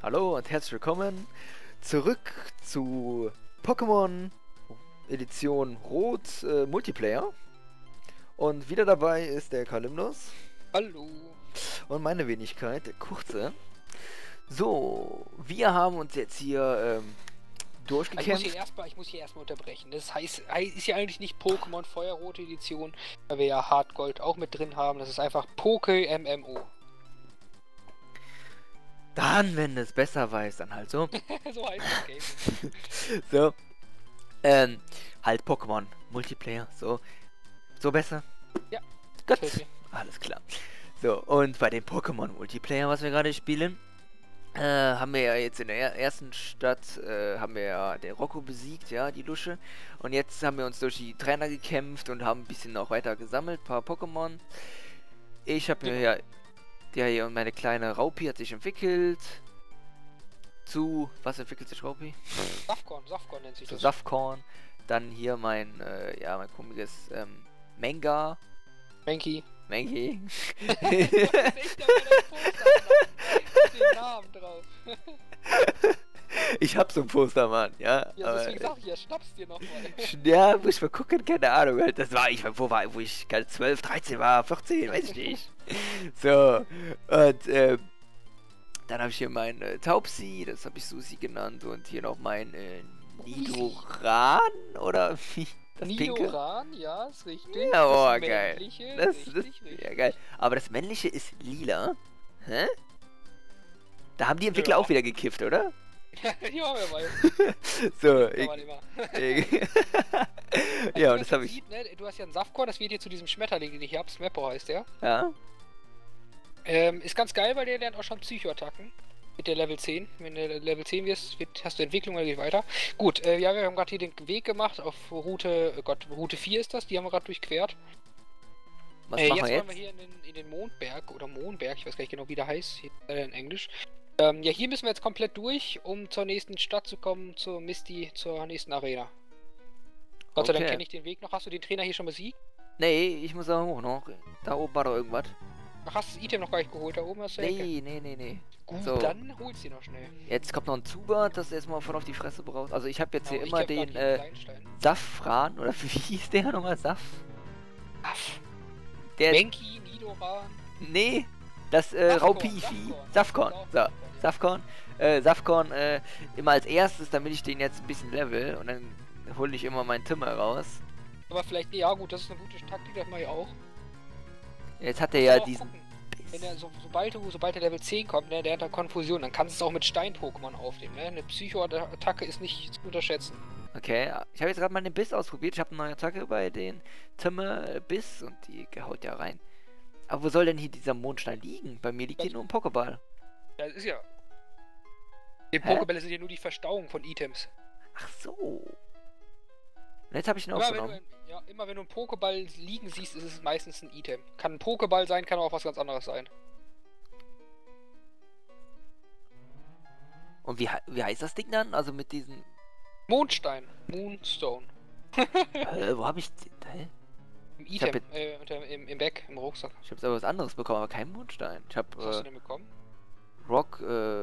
Hallo und herzlich willkommen zurück zu Pokémon Edition Rot Multiplayer. Und wieder dabei ist der Kalimnos. Hallo. Und meine Wenigkeit, der Kurze. So, wir haben uns jetzt hier durchgekämpft. Ich muss hier erstmal unterbrechen. Das heißt, ist ja eigentlich nicht Pokémon Feuerrote Edition, weil wir ja Hardgold auch mit drin haben. Das ist einfach Poké MMO. Dann, wenn es besser weiß, dann halt so. So heißt das Game. So. Halt Pokémon Multiplayer. So. So besser? Ja. Gut. Gefällt mir. Alles klar. So, und bei dem Pokémon Multiplayer, was wir gerade spielen, haben wir ja jetzt in der ersten Stadt, haben wir ja den Rocco besiegt, ja, die Lusche. Und jetzt haben wir uns durch die Trainer gekämpft und haben ein bisschen noch weiter gesammelt, ein paar Pokémon. Ich habe mir ja, der hier und meine kleine Raupi hat sich entwickelt. Zu, was entwickelt sich Raupi? Safkorn nennt sich Zu das. Safkorn. Dann hier mein, ja, mein komisches, Manga. Menki. Menki. Du hast echt da wieder ein Poster mit dem Namen drauf. Ich hab so ein Poster, Mann, ja. Ja, deswegen sag ich ja, schnapp's dir nochmal. Ja, muss ich mal gucken, keine Ahnung, halt. Das war, wo ich 12, 13 war, 14, weiß ich nicht. So, und, dann habe ich hier mein Taubsi, das habe ich Susi genannt, und hier noch mein Nidoran, oder wie? Das Pinke? Nidoran, ja, ist richtig. Ja, oh, das geil. Männliche, Das richtig. ja geil. Aber das männliche ist lila. Hä? Da haben die Entwickler Ja. auch wieder gekifft, oder? Ja, wer weiß. So, Kann man immer. ja, Also, und das habe ich. sieht, ne, du hast ja einen Saftkorn, das wird hier zu diesem Schmetterling, den ich hier hab. Smeppo heißt der. Ja. Ist ganz geil, weil der lernt auch schon Psycho-Attacken. Mit der Level 10. Wenn du Level 10 wirst, hast du Entwicklung, dann geht weiter. Gut, ja, wir haben gerade hier den Weg gemacht auf Route, Route 4 ist das, die haben wir gerade durchquert. Was Jetzt machen wir wollen wir jetzt? hier in den Mondberg, oder Mondberg, ich weiß gar nicht genau, wie der heißt, hier, in Englisch. Ja, hier müssen wir jetzt komplett durch, um zur nächsten Stadt zu kommen, zur Misty, zur nächsten Arena. Gott sei Dank Okay. kenne ich den Weg noch. Hast du den Trainer hier schon besiegt? Nee, ich muss da hoch noch. Da oben war doch irgendwas. Ach, hast du das Item noch gar nicht geholt? Da oben hast du Nee. Gut, So. dann holst du ihn noch schnell. Jetzt kommt noch ein Zubat, das erstmal voll auf die Fresse braucht. Also ich habe jetzt hier Genau, immer ich hab den grad hier einen Kleinstein. Safran, oder wie hieß der nochmal? Aff. Der Menki, Nidoran. Nee, das Safkorn, Raupifi. Safkorn. So, Safkorn. Safkorn immer als erstes, damit ich den jetzt ein bisschen level. Und dann hole ich immer meinen Timmer raus. Aber vielleicht, ja gut, das ist eine gute Taktik, das mache ich auch. Jetzt hat er ja Auch diesen... gucken. Wenn er, sobald er Level 10 kommt, ne, der hat da Konfusion, dann kannst du es auch mit Stein-Pokémon aufnehmen. Ne? Eine Psycho-Attacke ist nicht zu unterschätzen. Okay, ich habe jetzt gerade mal den Biss ausprobiert. Ich habe eine neue Attacke bei den Timmer Biss und die haut ja rein. Aber wo soll denn hier dieser Mondstein liegen? Bei mir liegt hier nur ein Pokéball. Ja, das ist ja. Die Hä? Pokébälle sind ja nur die Verstauung von Items. Ach so. Und jetzt habe ich ihn Immer wenn, aufgenommen. immer wenn du einen Pokéball liegen siehst, ist es meistens ein Item. Kann ein Pokéball sein, kann auch was ganz anderes sein. Und wie heißt das Ding dann? Also mit diesen... Mondstein. Moonstone. wo habe ich... Hä? Im Ich hab Item. Im Bag, im Rucksack. Ich habe aber was anderes bekommen, aber keinen Mondstein. Ich Was hast du habe denn bekommen? Rock,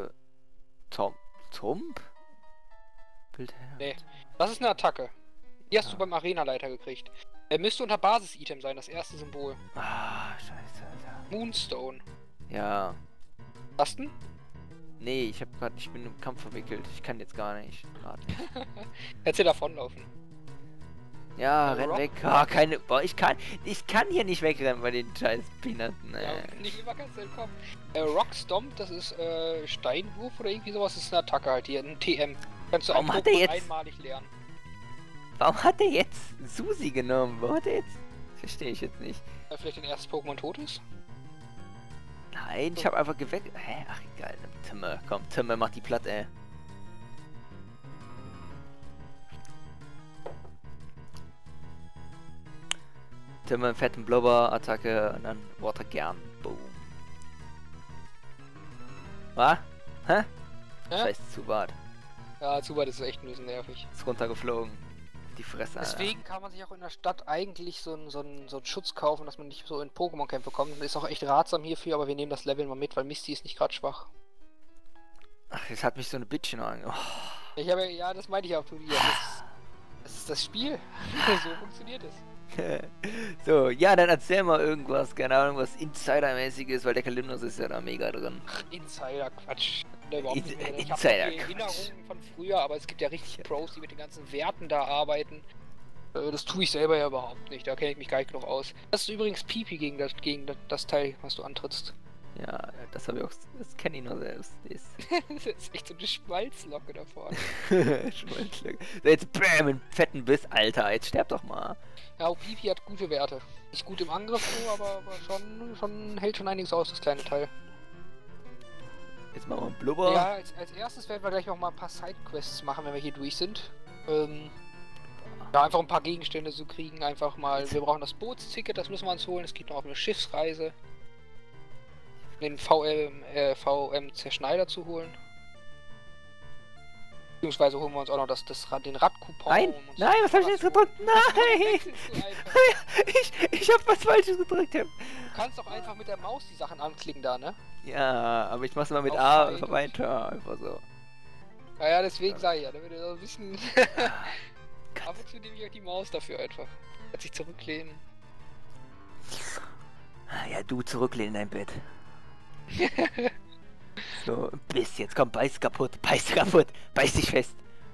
Tomb? Bildherd. Nee. Das ist eine Attacke. Die hast Ja. du beim Arenaleiter gekriegt. Müsste unter Basis-Item sein, das erste Symbol. Ah, scheiße, Alter. Moonstone. Ja. Hast du? Nee, ich bin im Kampf verwickelt. Ich kann jetzt gar nicht. Grad nicht. Hättest du davonlaufen. Ja, renn Rock? weg. Ah, keine. Boah, ich kann hier nicht wegrennen bei den scheiß Peanutten. Ja, nicht immer kannst du entkommen. Rockstomp, das ist Steinwurf oder irgendwie sowas, das ist eine Attacke halt hier, ein TM. Kannst du Warum einen hat der Pokémon jetzt- einmalig lernen. Warum hat der jetzt Susi genommen? Warum hat der jetzt... Verstehe ich jetzt nicht. Weil vielleicht dein erstes Pokémon tot ist? Nein, ich habe einfach geweckt. Hä? Ach, egal. Timmer, komm, Timmer, mach die platt, ey. Timmer, fetten Blubber, Attacke und dann Water gern. Boom. Was? Hä? Scheiß Zubat. Ja, Zubat ist echt ein bisschen nervig. Ist runtergeflogen. Die Fresse. Alter. Deswegen kann man sich auch in der Stadt eigentlich so einen Schutz kaufen, dass man nicht so in Pokémon-Kämpfe kommt. Ist auch echt ratsam hierfür, aber wir nehmen das Level mal mit, weil Misty ist nicht gerade schwach. Ach jetzt hat mich so eine Bitchen an. Oh. Ich habe ja, das meinte ich auch, Tobi. Das ist das Spiel. So funktioniert es. So, ja, dann erzähl mal irgendwas, keine Ahnung, was Insider-mäßiges, weil der Kalimnos ist ja da mega drin. Ach, Insider-Quatsch. Ich habe Insider-Quatsch. Erinnerungen von früher, aber es gibt ja richtig Pros, die mit den ganzen Werten da arbeiten. Das tue ich selber ja überhaupt nicht, da kenne ich mich gar nicht genug aus. Das ist übrigens Pipi gegen das Teil, was du antrittst. Ja, das habe ich auch, das kenne ich nur selbst. Das ist echt so eine Schmalzlocke da vorne. Schmalzlocke. So, jetzt bäm, einen fetten Biss, Alter, jetzt sterb doch mal. Ja, Pipi hat gute Werte. Nicht gut im Angriff so, aber schon hält schon einiges aus, das kleine Teil. Jetzt machen wir einen Blubber. Ja, als erstes werden wir gleich noch mal ein paar Sidequests machen, wenn wir hier durch sind. Ja, einfach ein paar Gegenstände zu kriegen, einfach mal. Wir brauchen das Bootsticket, das müssen wir uns holen. Es geht noch auf eine Schiffsreise. Den VM Zerschneider zu holen. Beziehungsweise holen wir uns auch noch den Radcoupon. Nein, nein, was habe ich jetzt gedrückt? Nein! ich habe was Falsches gedrückt. Du kannst doch einfach mit der Maus die Sachen anklicken da, ne? Ja, aber ich mach's mal mit Auf A Zeit weiter, einfach so. Naja, deswegen sage ich ja, damit ihr so ein bisschen... Ab und zu nehme ich auch die Maus dafür einfach. Kann sich zurücklehnen. Ja, du zurücklehnen in dein Bett. So, Biss, jetzt komm, beiß kaputt, beiß dich fest.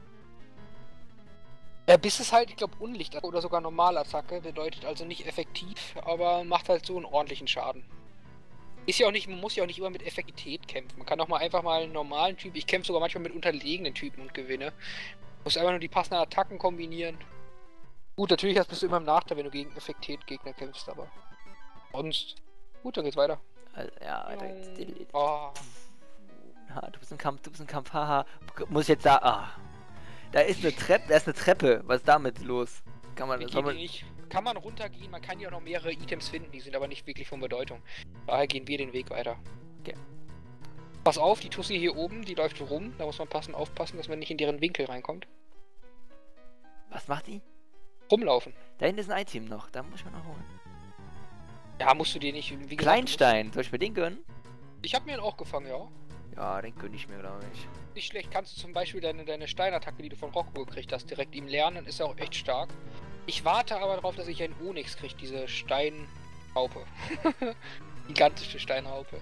Ja, Biss ist halt, ich glaube, Unlicht oder sogar Normalattacke, bedeutet also nicht effektiv, aber macht halt so einen ordentlichen Schaden. Ist ja auch nicht, man muss ja auch nicht immer mit Effektivität kämpfen. Man kann auch mal einfach mal einen normalen Typ, ich kämpfe sogar manchmal mit unterlegenen Typen und gewinne. Muss einfach nur die passenden Attacken kombinieren. Gut, natürlich bist du immer im Nachteil, wenn du gegen Effektivität-Gegner kämpfst, aber sonst. Gut, dann geht's weiter. Ja, weiter geht's. Oh. Du bist im Kampf, haha. Muss ich jetzt da. Ah. Da ist eine Treppe, Was ist damit los? Kann man Kann man runtergehen, man kann ja auch noch mehrere Items finden, die sind aber nicht wirklich von Bedeutung. Daher gehen wir den Weg weiter. Okay. Pass auf, die Tussi hier oben, die läuft rum, da muss man aufpassen, dass man nicht in deren Winkel reinkommt. Was macht die? Rumlaufen. Da hinten ist ein Item noch, da muss ich mir noch holen. Ja, musst du dir nicht, wie gesagt, Kleinstein, soll ich mir den gönnen? Ich habe mir den auch gefangen, ja. Ja, den gönne ich mir, glaube ich. Nicht schlecht, kannst du zum Beispiel deine Steinattacke, die du von Rocco gekriegt hast, direkt ihm lernen, dann ist er auch echt stark. Ich warte aber darauf, dass ich einen Onyx kriege, diese Steinraupe. Gigantische Steinraupe.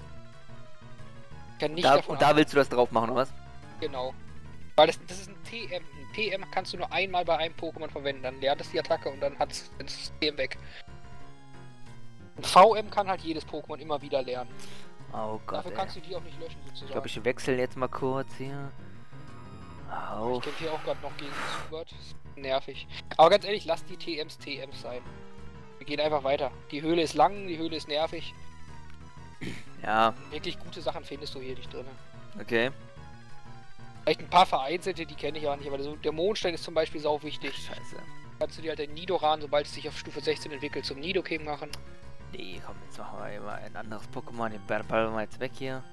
Da willst du das drauf machen, oder was? Genau. Weil das ist ein TM. Ein TM kannst du nur einmal bei einem Pokémon verwenden, dann lernt es die Attacke und dann ist das TM weg. Ein VM kann halt jedes Pokémon immer wieder lernen. Oh Gott, dafür kannst du die auch nicht löschen, sozusagen. Ich glaube, ich wechsle jetzt mal kurz hier. Ich kämpfe hier auch gerade noch gegen Zubert. Nervig. Aber ganz ehrlich, lass die TMs sein. Wir gehen einfach weiter. Die Höhle ist lang, die Höhle ist nervig. Ja. Wirklich gute Sachen findest du hier nicht drin. Okay. Vielleicht ein paar vereinzelte, die kenne ich auch nicht, aber der Mondstein ist zum Beispiel sau wichtig. Scheiße. Kannst du dir halt den Nidoran, sobald es sich auf Stufe 16 entwickelt, zum Nidoking machen. Nee, komm, jetzt machen wir mal ein anderes Pokémon. Den ballen wir jetzt weg hier.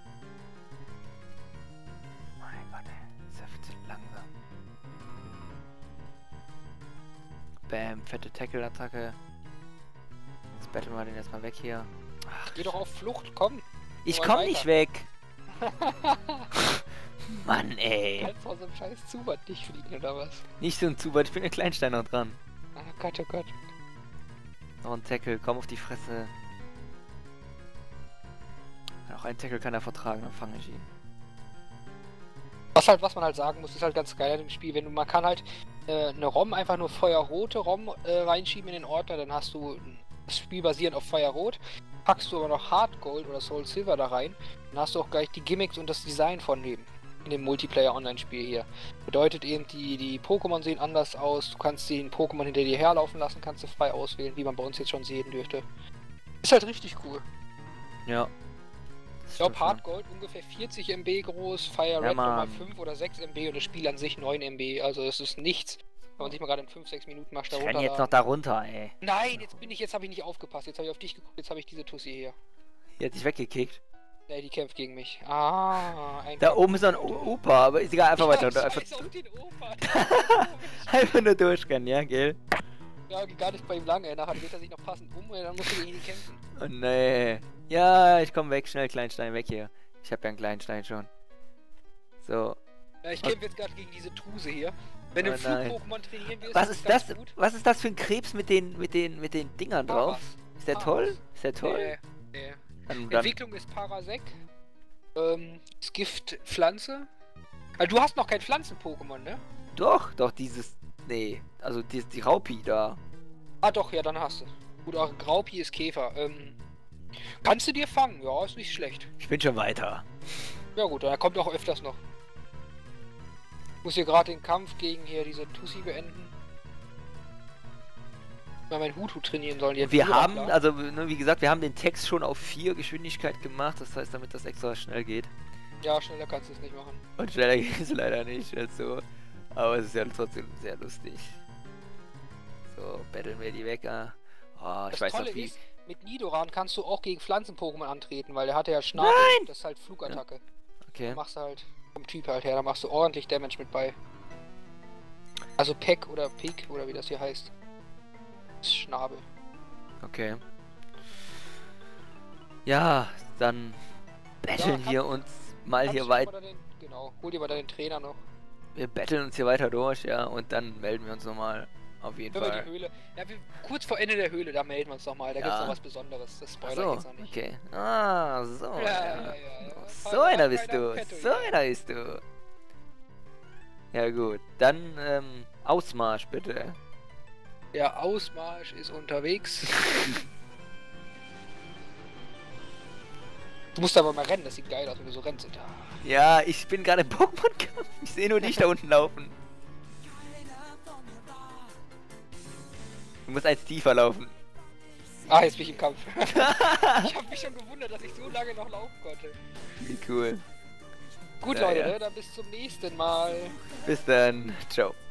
Mein Gott, ey. Ist ja viel zu langsam. Bam, fette Tackle-Attacke. Jetzt betteln wir den erstmal weg hier. Ach, geh doch auf Flucht, komm! Ich komm nicht weg! Mann, ey! Kannst du aus dem scheiß Zubert nicht fliegen, oder was? Nicht so ein Zubert, ich bin ein Kleinstein noch dran. Oh Gott, oh Gott. Noch ein Tackle, komm auf die Fresse. Auch ein Tackle kann er vertragen, dann fange ich ihn. Was man halt sagen muss, ist halt ganz geil an dem Spiel, man kann halt eine ROM, einfach nur feuerrote ROM reinschieben in den Ordner, dann hast du das Spiel basierend auf Feuerrot, packst du aber noch Hard Gold oder Soul Silver da rein, dann hast du auch gleich die Gimmicks und das Design von dem Multiplayer-Online-Spiel hier. Bedeutet eben, die Pokémon sehen anders aus, du kannst den Pokémon hinter dir herlaufen lassen, kannst du frei auswählen, wie man bei uns jetzt schon sehen dürfte. Ist halt richtig cool. Ja. Ich glaube Hard Gold ungefähr 40 MB groß, Fire Red nochmal 5 oder 6 MB und das Spiel an sich 9 MB, also es ist nichts. Wenn man sich mal gerade in 5-6 Minuten macht, da runter. Ich renn jetzt noch da runter, ey. Nein, jetzt habe ich nicht aufgepasst, jetzt habe ich auf dich geguckt, jetzt habe ich diese Tussi hier. Die hat sich weggekickt. Ja, die kämpft gegen mich. Ah, da oben ist noch ein Opa, aber ist egal, einfach weiter. Einfach, auf den Opa. einfach nur durchrennen, ja, gell? Ja, geht gar nicht bei ihm lang, ey. Nachher dreht er sich noch passend um und dann musst du gegen ihn kämpfen. Oh nee. Ja, ich komm weg, schnell Kleinstein, weg hier. Ich hab ja einen Kleinstein schon. So. Ja, ich kämpfe jetzt gerade gegen diese Truse hier. Wenn du Oh ein nein. Flug-Pokémon trainieren willst, Was ist ist ganz das? gut. Was ist das für ein Krebs mit den Dingern drauf? Paras. Ist der Paras. toll? Ist der toll? Nee. Dann, Entwicklung ist Parasek. Das Gift Pflanze. Also du hast noch kein Pflanzen-Pokémon, ne? doch, dieses. Nee, also die Raupi da. Ah doch, ja, dann hast du. Gut, auch Graupi ist Käfer. Kannst du dir fangen? Ja, ist nicht schlecht. Ich bin schon weiter. Ja gut, da kommt auch öfters noch. Ich muss hier gerade den Kampf gegen hier diese Tussi beenden. Mal mein Hutu trainieren sollen. Jetzt Wir haben, also ne, wie gesagt, wir haben den Text schon auf 4 Geschwindigkeit gemacht. Das heißt, damit das extra schnell geht. Ja, schneller kannst du es nicht machen. Und schneller geht es leider nicht. Also, aber es ist ja trotzdem sehr lustig. So, battlen wir die weg. Oh, ich Das weiß Tolle noch wie. ist, mit Nidoran kannst du auch gegen Pflanzen-Pokémon antreten, weil der hat ja Schnabel. Nein! Das ist halt Flugattacke. Da Okay. machst du halt vom Typ halt her, da machst du ordentlich Damage mit bei. Also Peck oder Peak oder wie das hier heißt. Das ist Schnabel. Okay. Ja, dann betteln wir uns mal hier weiter. Genau, hol dir mal deinen Trainer noch. Wir betteln uns hier weiter durch, ja, und dann melden wir uns nochmal. Auf jeden Wenn wir Fall. die Höhle. Ja, kurz vor Ende der Höhle, da melden wir uns nochmal. Da Ja. gibt's noch was Besonderes. Das Ach Spoiler so, jetzt noch nicht. okay. Ah, so. Ja. So einer bist Keiner du. im Petto, So ja. einer bist du. Ja gut, dann Ausmarsch bitte. Der Ausmarsch ist unterwegs. Du musst aber mal rennen, das sieht geil aus, wenn du so rennst. Ja, ich bin gerade im Pokémon-Kampf. Ich sehe nur dich da unten laufen. Du musst eins tiefer laufen. Ah, jetzt bin ich im Kampf. Ich habe mich schon gewundert, dass ich so lange noch laufen konnte. Wie cool. Gut, Ja, Leute, ja. ne? Dann bis zum nächsten Mal. Bis dann. Ciao.